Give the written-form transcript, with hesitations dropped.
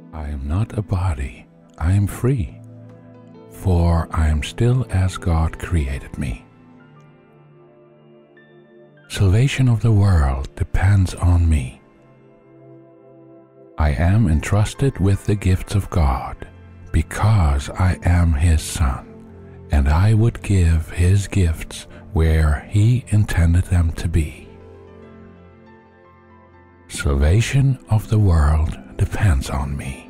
I am not a body, I am free, for I am still as God created me. Salvation of the world depends on me. I am entrusted with the gifts of God because I am His Son, and I would give His gifts where He intended them to be. Salvation of the world depends on me.